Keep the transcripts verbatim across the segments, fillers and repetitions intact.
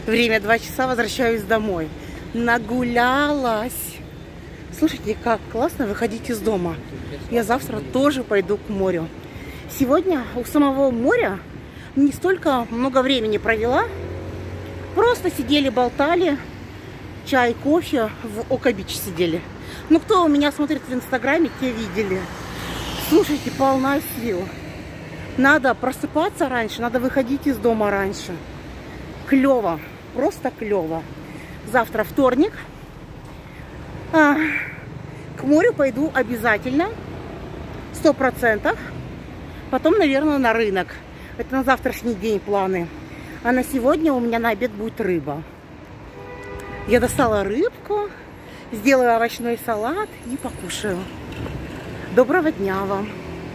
Время два часа, возвращаюсь домой. Нагулялась. Слушайте, как классно выходить из дома. Я завтра тоже пойду к морю. Сегодня у самого моря не столько много времени провела. Просто сидели, болтали. Чай, кофе, в Ока-Бич сидели. Ну, кто у меня смотрит в Инстаграме, те видели. Слушайте, полна сил. Надо просыпаться раньше, надо выходить из дома раньше. Клево, просто клево. Завтра вторник. А, к морю пойду обязательно, сто процентов. Потом, наверное, на рынок. Это на завтрашний день планы. А на сегодня у меня на обед будет рыба. Я достала рыбку, сделаю овощной салат и покушаю. Доброго дня вам.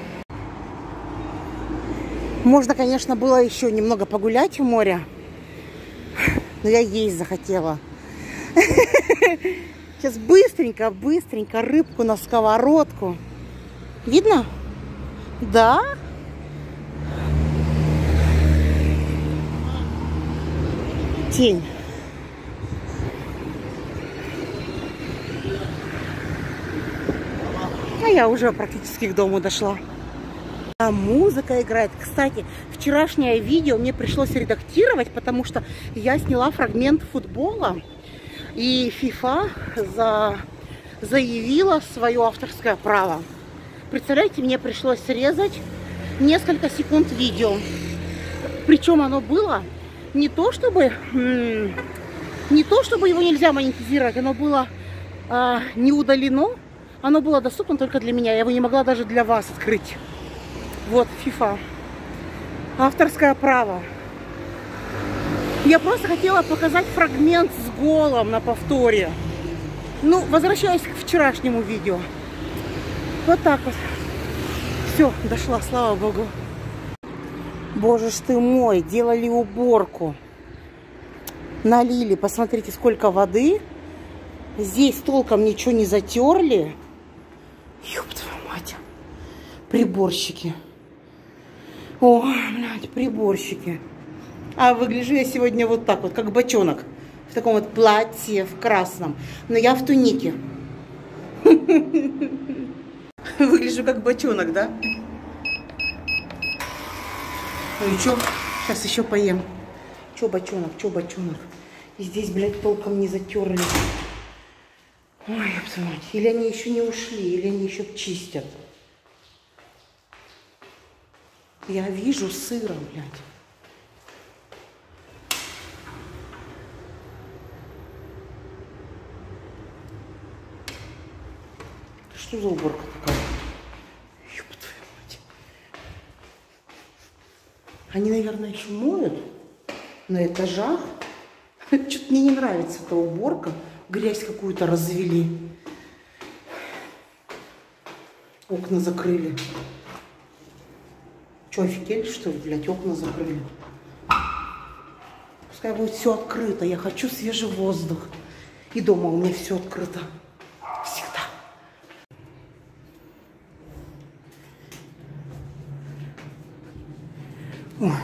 Можно, конечно, было еще немного погулять у моря, но я есть захотела. Сейчас быстренько, быстренько рыбку на сковородку. Видно? Да? Тень. А я уже практически к дому дошла. А музыка играет. Кстати, вчерашнее видео мне пришлось редактировать, потому что я сняла фрагмент футбола. И FIFA за... заявила свое авторское право. Представляете, мне пришлось срезать несколько секунд видео. Причем оно было не то, чтобы... Не то, чтобы его нельзя монетизировать. Оно было а, не удалено. Оно было доступно только для меня. Я его не могла даже для вас открыть. Вот, FIFA. Авторское право. Я просто хотела показать фрагмент с голом на повторе. Ну, возвращаясь к вчерашнему видео. Вот так вот. Все, дошла, слава богу. Боже ж ты мой, делали уборку. Налили, посмотрите, сколько воды. Здесь толком ничего не затерли. Ёб твою мать. Приборщики. О, блядь, приборщики. А выгляжу я сегодня вот так вот, как бочонок. В таком вот платье, в красном. Но я в тунике. Выгляжу как бочонок, да? Ну и чё? Сейчас еще поем. Чё бочонок, чё бочонок? И здесь, блядь, толком не затерли. Ой, ёптамать. Или они еще не ушли, или они еще чистят. Я вижу сыра, блядь. Что за уборка такая? Ёб твою мать. Они, наверное, еще моют на этажах. Что-то мне не нравится эта уборка. Грязь какую-то развели. Окна закрыли. Что, офигели, что ли, блядь, окна закрыли? Пускай будет все открыто. Я хочу свежий воздух. И дома у меня все открыто. Всегда. Ой.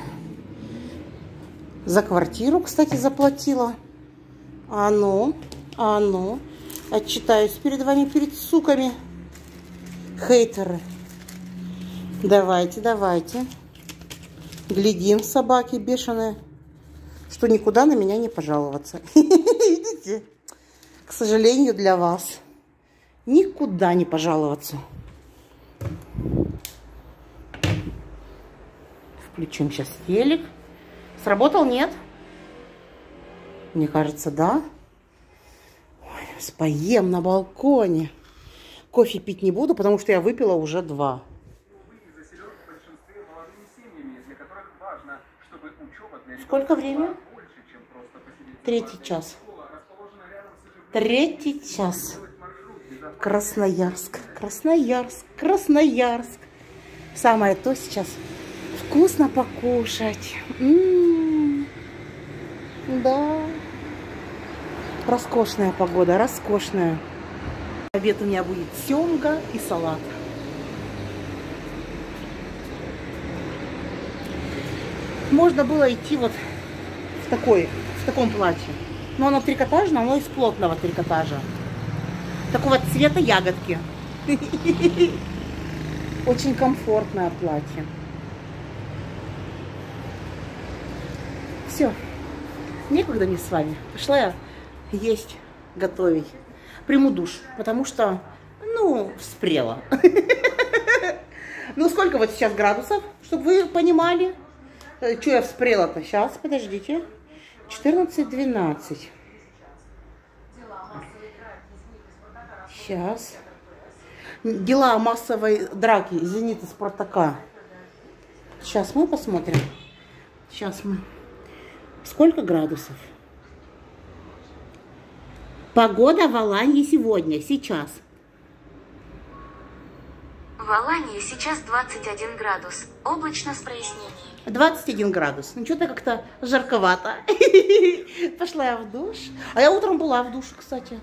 За квартиру, кстати, заплатила. А ну, а ну. Отчитаюсь перед вами, перед суками. Хейтеры. Давайте, давайте. Глядим, собаки бешеные, что никуда на меня не пожаловаться. Видите? К сожалению, для вас. Никуда не пожаловаться. Включим сейчас телек. Сработал, нет? Мне кажется, да. Ой, поем на балконе. Кофе пить не буду, потому что я выпила уже два. Сколько времени? Третий час. Третий час. Красноярск. Красноярск. Красноярск. Самое то сейчас. Вкусно покушать. М-м-м. Да. Роскошная погода. Роскошная. Обед у меня будет семга и салат. Можно было идти вот в, такой, в таком платье. Но оно трикотажное, оно из плотного трикотажа. Такого цвета ягодки. Очень комфортное платье. Все. Некогда мне с вами. Пошла я есть, готовить. Приму душ, потому что, ну, вспрела. Ну, сколько вот сейчас градусов, чтобы вы понимали? Что я вспрела-то? Сейчас, подождите. четырнадцать-двенадцать. Сейчас. Дела массовой драки «Зенита» «Спартака». Сейчас мы посмотрим. Сейчас мы. Сколько градусов? Погода в Аланье сегодня, сейчас. В Аланье сейчас двадцать один градус. Облачно с прояснением. двадцать один градус. Ну, что-то как-то жарковато. Пошла я в душ. А я утром была в душе, кстати.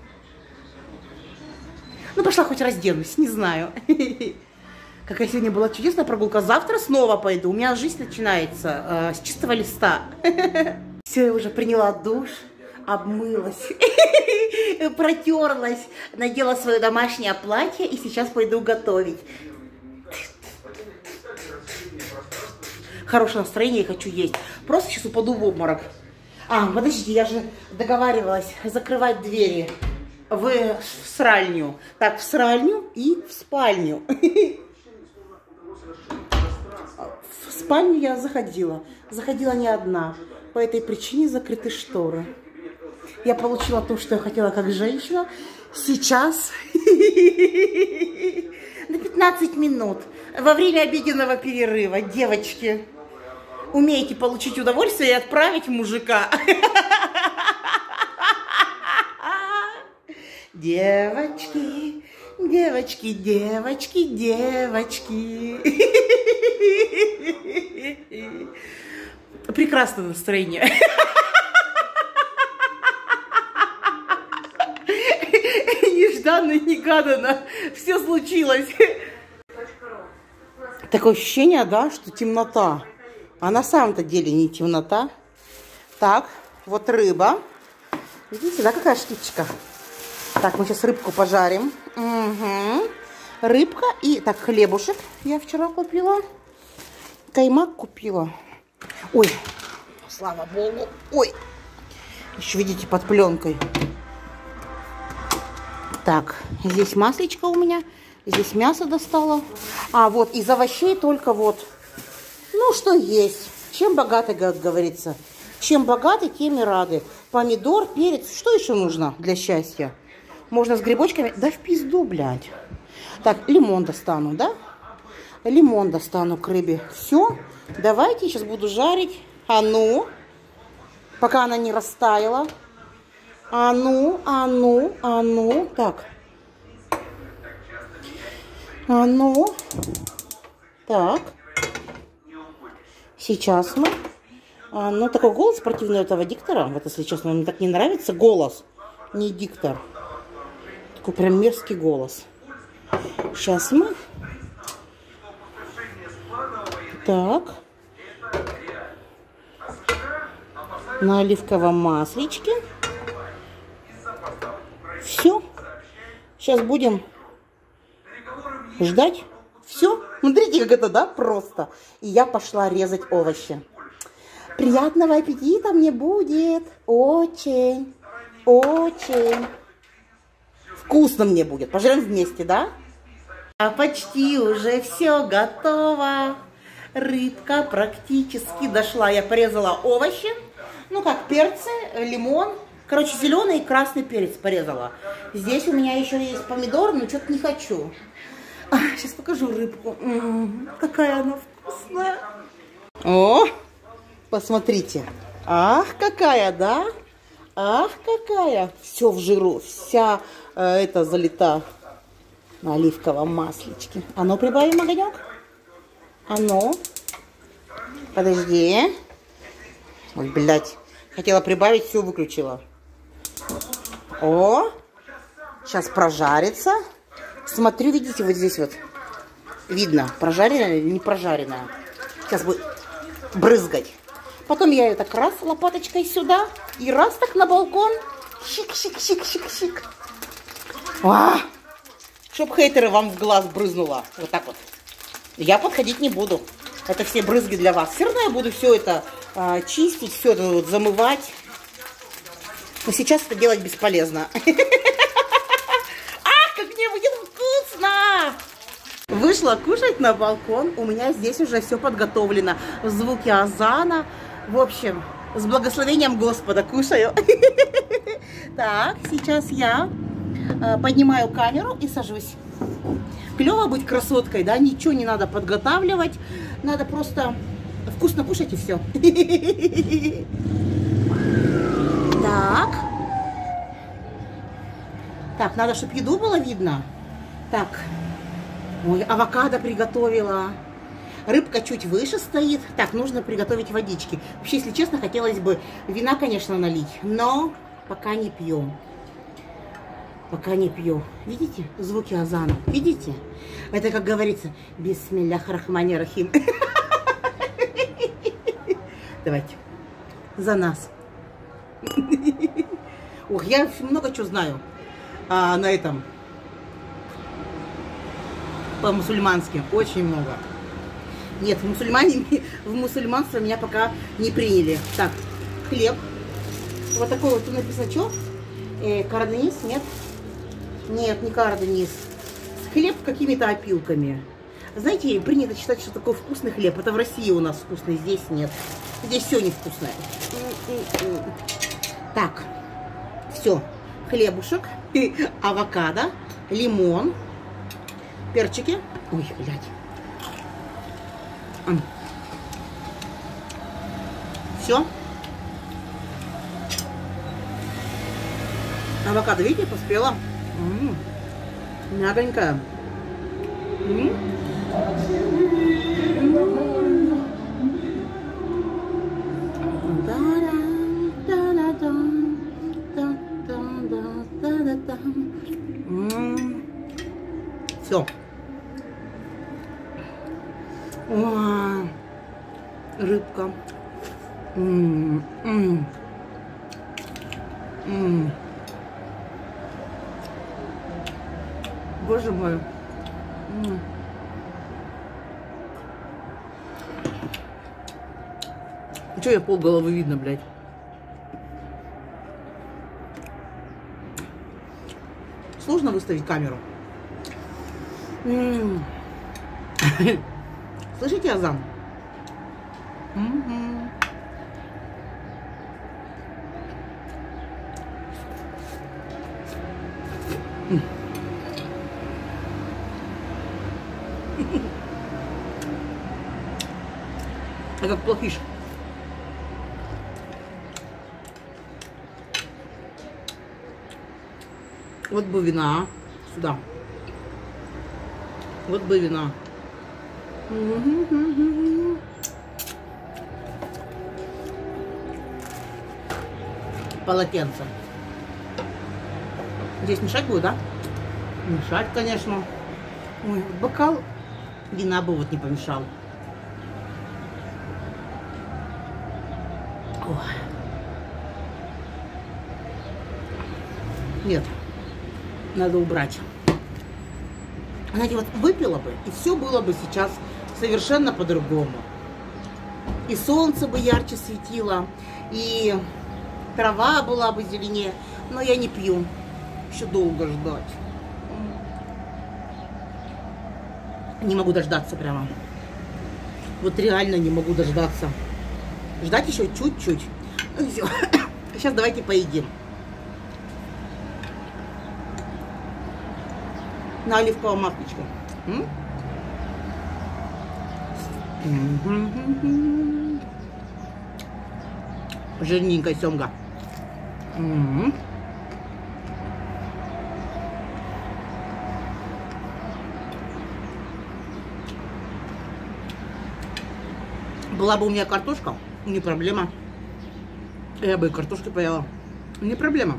Ну, пошла хоть разденусь, не знаю. Какая сегодня была чудесная прогулка. Завтра снова пойду. У меня жизнь начинается э, с чистого листа. Все, я уже приняла душ, обмылась, протерлась, надела свое домашнее платье и сейчас пойду готовить. Хорошее настроение, я хочу есть. Просто сейчас упаду в обморок. А, подожди, я же договаривалась закрывать двери в, в сральню. Так, в сральню и в спальню. В спальню я заходила. Заходила не одна. По этой причине закрыты шторы. Я получила то, что я хотела как женщина. Сейчас на пятнадцать минут. Во время обеденного перерыва. Девочки, умеете получить удовольствие и отправить мужика. Девочки, девочки, девочки, девочки. Прекрасное настроение. Нежданно, негаданно. Все случилось. Такое ощущение, да, что темнота. А на самом-то деле не темнота. Так, вот рыба. Видите, да, какая штучка? Так, мы сейчас рыбку пожарим. Угу. Рыбка и... Так, хлебушек я вчера купила. Каймак купила. Ой, слава богу. Ой, еще, видите, под пленкой. Так, здесь масличко у меня. Здесь мясо достала. А, вот, из овощей только вот. Ну, что есть. Чем богаты, как говорится. Чем богаты, тем и рады. Помидор, перец. Что еще нужно для счастья? Можно с грибочками. Да в пизду, блядь. Так, лимон достану, да? Лимон достану к рыбе. Все. Давайте, сейчас буду жарить. А ну. Пока она не растаяла. А ну, а ну, а ну. Так. А ну. Так. Сейчас мы. А, ну, такой голос противный у этого диктора. Вот, если честно, мне так не нравится голос. Не диктор. Такой прям мерзкий голос. Сейчас мы. Так. На оливковом масличке. Все. Сейчас будем ждать. Все. Смотрите, как это, да, просто. И я пошла резать овощи. Приятного аппетита мне будет. Очень, очень. Вкусно мне будет. Пожрем вместе, да? А почти уже все готово. Рыбка практически дошла. Я порезала овощи. Ну как, перцы, лимон. Короче, зеленый и красный перец порезала. Здесь у меня еще есть помидор, но что-то не хочу. А, сейчас покажу рыбку. М-м, какая она вкусная. О, посмотрите. Ах, какая, да? Ах, какая. Все в жиру. Вся э, эта залита на оливковом масличке. А ну, прибавим огонек. А ну. Подожди. Ой, блядь. Хотела прибавить, все выключила. О, сейчас прожарится. Смотрю, видите, вот здесь вот видно, прожаренная или не прожаренная. Сейчас будет брызгать. Потом я ее так раз лопаточкой сюда и раз так на балкон. Шик-шик-шик-шик-шик. Чтоб хейтеры вам в глаз брызнуло. Вот так вот. Я подходить не буду. Это все брызги для вас. Все равно я буду все это а, чистить, все это вот замывать. Но сейчас это делать бесполезно. Ах, как мне будет вкусно! Вышла кушать на балкон. У меня здесь уже все подготовлено. Звуки азана. В общем, с благословением Господа кушаю. Так, сейчас я поднимаю камеру и сажусь. Клево быть красоткой, да? Ничего не надо подготавливать. Надо просто вкусно кушать и все. Так. Так, надо, чтобы еду было видно. Так. Ой, авокадо приготовила. Рыбка чуть выше стоит. Так, нужно приготовить водички. Вообще, если честно, хотелось бы вина, конечно, налить. Но пока не пьем. Пока не пью. Видите? Звуки азана. Видите? Это, как говорится, бисмиллях рахмани рахим. Давайте. За нас. Ох, я много чего знаю а, на этом. По-мусульмански. Очень много. Нет, в мусульмане, в мусульманство меня пока не приняли. Так, хлеб. Вот такой вот тут написано, что? Э, карданис? Нет? Нет, не карданис. Хлеб с какими-то опилками. Знаете, принято считать, что такой вкусный хлеб. Это в России у нас вкусный, здесь нет. Здесь все невкусное. Так, все. Хлебушек, авокадо, лимон, перчики. Ой, блядь. Все. Авокадо, видите, поспела. М-м-м. Мягонькая. М-м. Все. О, рыбка. М-м-м. М-м. Боже мой. М-м. Че я полголовы видно, блядь? Сложно выставить камеру. М-м. Слышите азан? М-м. М. А как плохиш. Вот бы вина сюда. Вот бы вина. Полотенце. Здесь мешать будет, да? Мешать, конечно. Ой, бокал вина бы вот не помешал. Ой. Нет, надо убрать. Знаете, вот выпила бы, и все было бы сейчас совершенно по-другому. И солнце бы ярче светило, и трава была бы зеленее. Но я не пью. Еще долго ждать. Не могу дождаться прямо. Вот реально не могу дождаться. Ждать еще чуть-чуть. Ну все. Сейчас давайте поедим. На оливковом маслечке. Жирненькая семга. Была бы у меня картошка, не проблема. Я бы и картошки поела. Не проблема.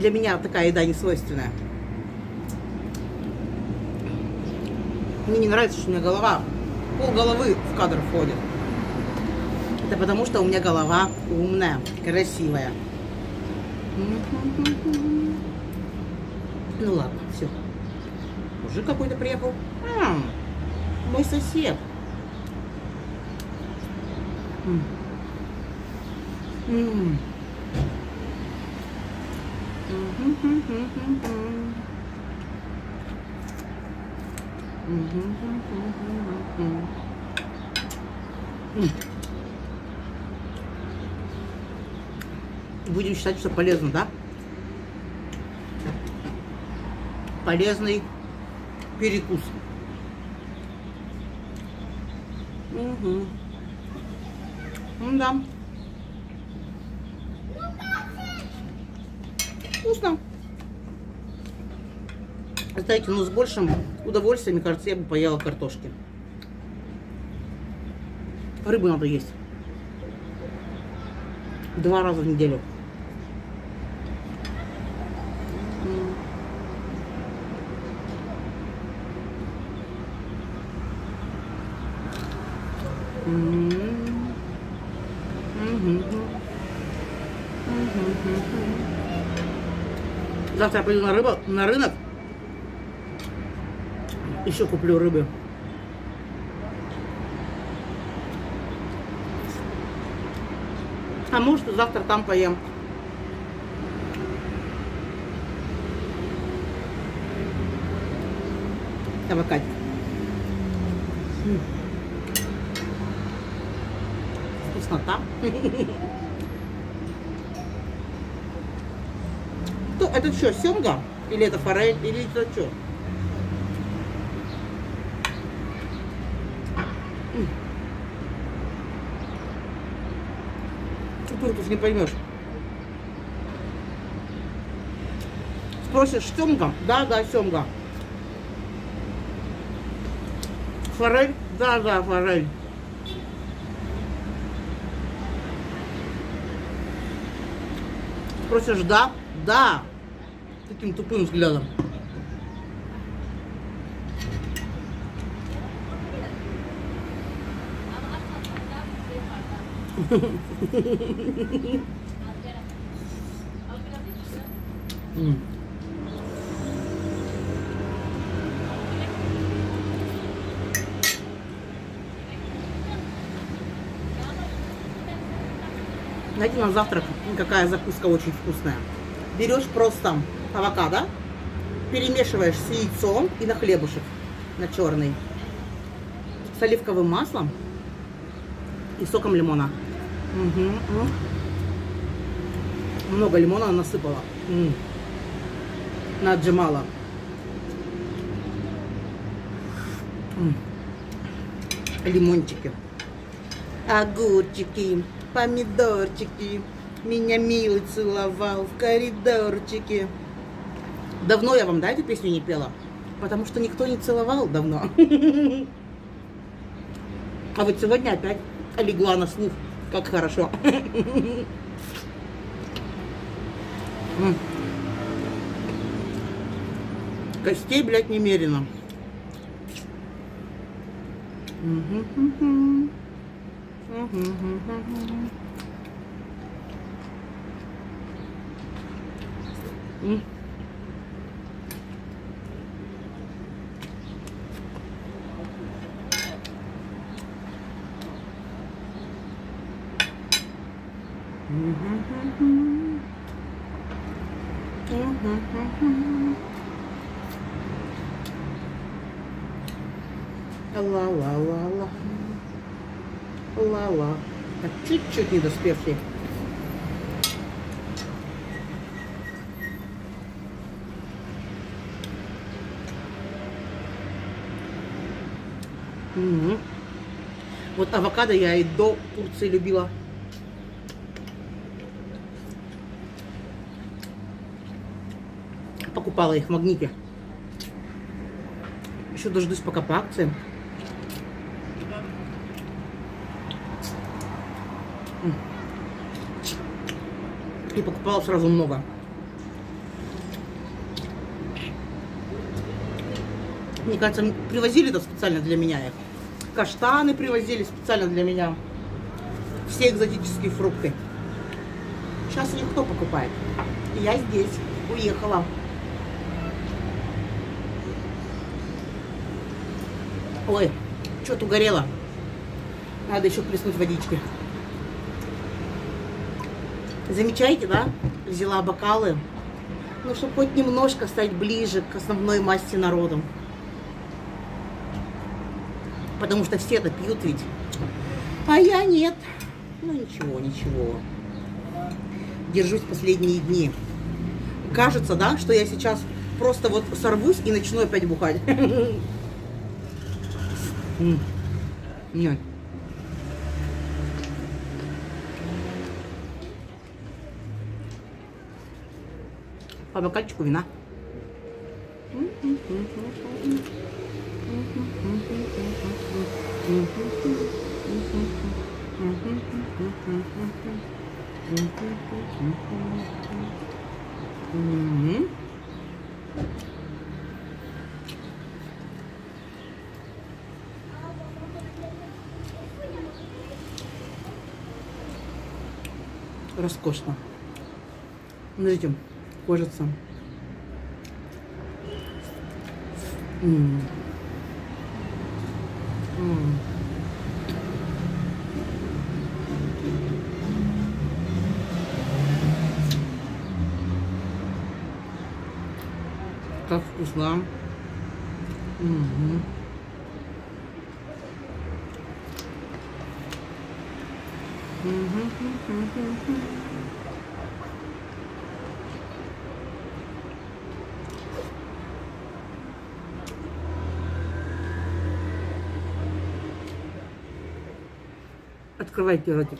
для меня такая еда не свойственная. Мне не нравится, что у меня голова, пол головы в кадр входит. Это потому, что у меня голова умная, красивая. Ну ладно, все. Мужик какой-то приехал. А, мой сосед. М. М. Будем считать, что полезно, да? Полезный перекус. Угу. Да. Вкусно. Знаете, ну с большим удовольствием, мне кажется, я бы поела картошки. Рыбу надо есть. Два раза в неделю. Завтра я пойду на, рыбу, на рынок. Еще куплю рыбы. А может, завтра там поем. Авокадо. Вкуснота. Это что, семга? Или это форель? Или это что? Турков не поймешь. Спросишь, семга? Да, да, семга. Форель? Да, да, форель. Спросишь, да? Да. Таким тупым взглядом. Mm. Знаете, на завтрак какая закуска очень вкусная. Берешь просто авокадо, перемешиваешь с яйцом и на хлебушек, на черный, с оливковым маслом и соком лимона. Угу. Много лимона насыпала. М-м. Наджимала. М-м. Лимончики, огурчики, помидорчики. Меня милый целовал в коридорчике. Давно я вам, да, эту песню не пела? Потому что никто не целовал давно. А вот сегодня опять легла на слух. Как хорошо. Костей, блядь, немерено. Mm. Ла-ла-ла-ла. Ла-ла. Так, чуть-чуть недоспевший. Угу. Вот авокадо я и до Турции любила. Покупала их в Магните. Еще дождусь пока по акциям. И покупала сразу много. Мне кажется, привозили это специально для меня их. Каштаны привозили специально для меня. Все экзотические фрукты. Сейчас их кто покупает? Я здесь. Уехала. Ой, что-то угорело. Надо еще плеснуть водички. Замечаете, да? Взяла бокалы. Ну, чтобы хоть немножко стать ближе к основной массе народу. Потому что все это пьют ведь. А я нет. Ну, ничего, ничего. Держусь последние дни. Кажется, да, что я сейчас просто вот сорвусь и начну опять бухать. Нет. По бокальчику вина. Роскошно. Смотрите, кожица. М-м. М-м. Так вкусно. М-м. Открывайте ротик.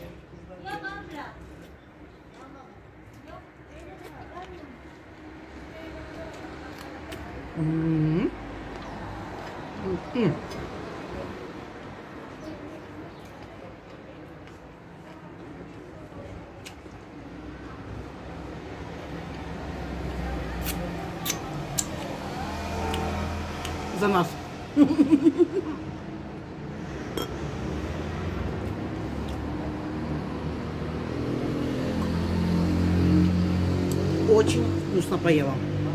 М-м-м. М-м. За нас. Очень вкусно поела.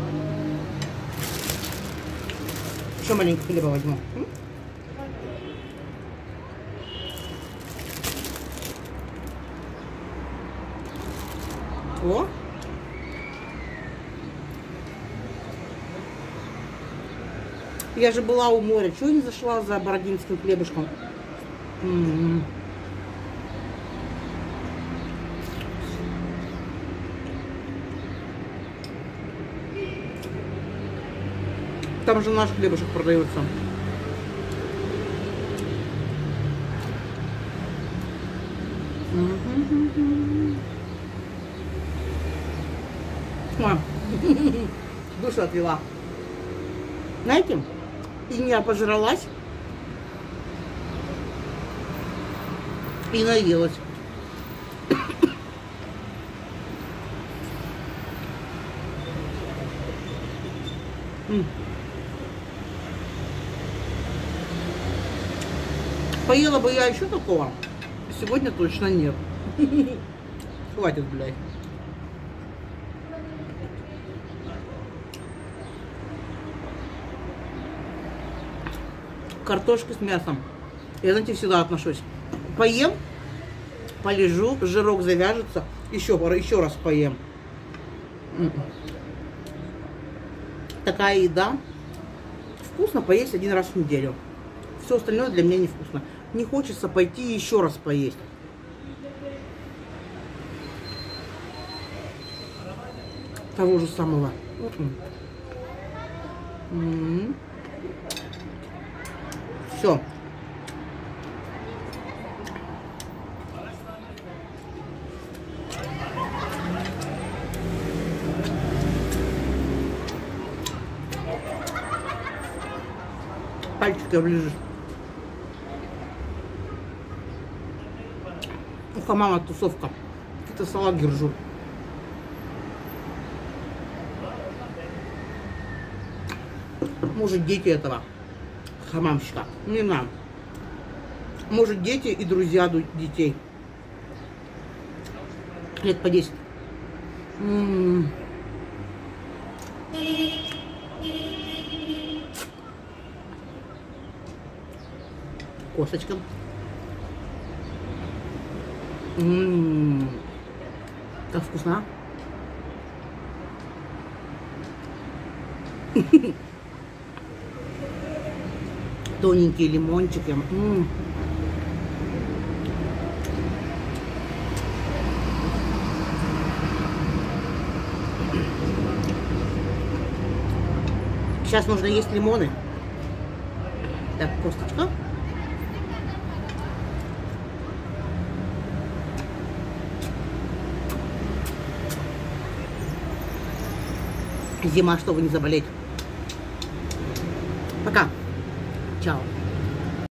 Еще маленько хлеба возьму. О! Я же была у моря. Чего я не зашла за бородинским хлебушком? М-м-м. Там же наш хлебушек продается. Ой, душу отвела. Знаете, и я пожралась, и наелась. Поела бы я еще такого, сегодня точно нет. Хватит, блядь. Картошка с мясом. Я, знаете, всегда отношусь. Поем, полежу, жирок завяжется, еще, еще раз поем. Такая еда. Вкусно поесть один раз в неделю. Все остальное для меня невкусно. Не хочется пойти еще раз поесть. Того же самого. М-м-м. Все. Пальчики оближешь. У хамама тусовка. Это салат держу. Может, дети этого. хамамщика. Не знаю. Может, дети и друзья детей. Лет по десять. М-м-м. Косточка. М-м-м. Как вкусно. Тоненькие лимончики. М-м. Сейчас нужно есть лимоны. Так, косточка. Зима, чтобы не заболеть. Пока. Чао.